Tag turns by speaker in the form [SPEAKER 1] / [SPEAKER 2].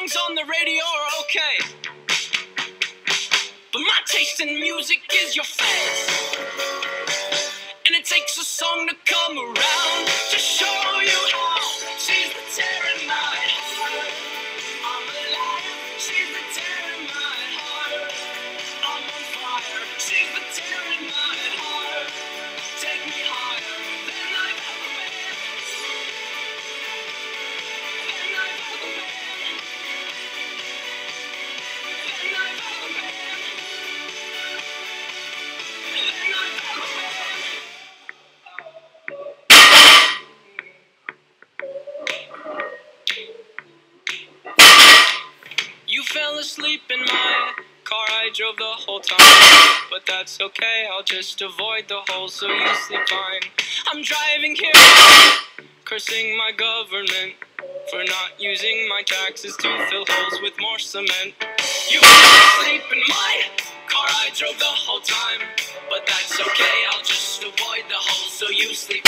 [SPEAKER 1] songs on the radio are okay, but my taste in music is your face. And it takes a song to come around to show you how she's the terror in my heart. I'm alive, she's the terror in my heart. I'm on fire, she's the terror in my heart. Take me higher than I've ever been. Than I've ever been. Than I've ever been. Than I've ever been. You fell asleep in my car, I drove the whole time. But that's okay, I'll just avoid the hole so you sleep fine. I'm driving here, cursing my government for not using my taxes to fill holes with more cement. You fell asleep in my car, I drove the whole time. But that's okay, I'll just avoid the hole so you sleep